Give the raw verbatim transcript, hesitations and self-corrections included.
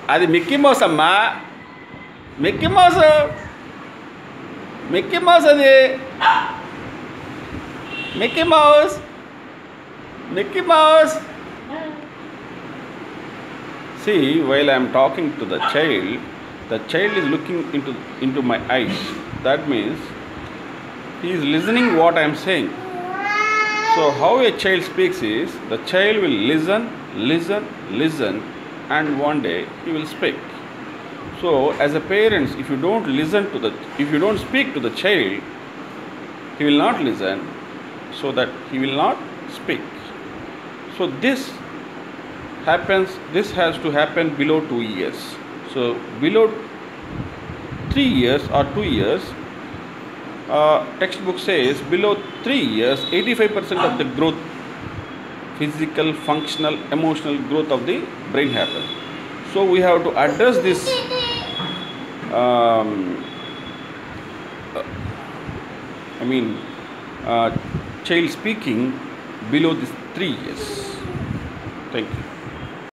అది Mickey Mouse అమ్మా. Mickey Mouse Mickey Mouse అది Mickey Mouse Mickey Mouse. See, while I am talking to the child, the child is looking into into my eyes. That means he is listening what I am saying. So how a child speaks is, the child will listen, listen, listen, and one day he will speak. So as a parents, if you don't listen to the, if you don't speak to the child, he will not listen, so that he will not speak. So this happens, this has to happen below two years. So below three years or two years, uh, textbook says below three years, eighty-five percent of the growth, physical, functional, emotional growth of the brain happens. So we have to address this um, uh, I mean uh, child speaking below this three years. Thank you.